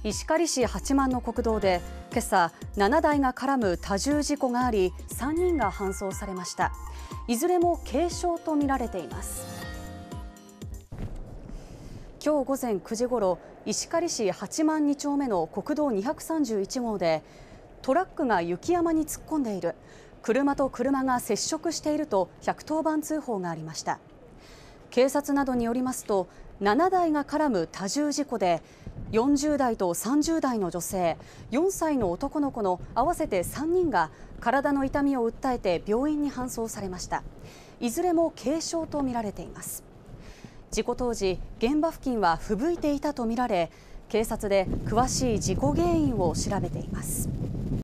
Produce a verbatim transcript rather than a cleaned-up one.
石狩市八幡の国道で今朝ななだいが絡む多重事故があり、さんにんが搬送されました。いずれも軽傷とみられています。今日午前くじごろ、石狩市八幡に丁目の国道にひゃくさんじゅういち号でトラックが雪山に突っ込んでいる、車と車が接触しているとひゃくとおばん通報がありました。警察などによりますと、ななだいが絡む多重事故でよんじゅうだいとさんじゅうだいの女性、よんさいの男の子の合わせてさんにんが体の痛みを訴えて病院に搬送されました。いずれも軽傷とみられています。事故当時、現場付近は吹雪いていたとみられ、警察で詳しい事故原因を調べています。